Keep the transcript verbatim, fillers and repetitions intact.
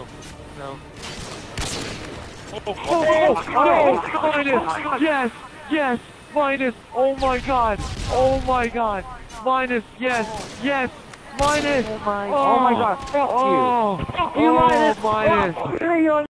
No. Oh, oh, oh, oh, minus! Yes! Yes! Minus! Oh my god! Oh my god! Minus! Yes! Yes! Minus! Oh my, Oh, oh my god, fuck oh, you. Fuck you, oh, Minus. minus. Fuck you.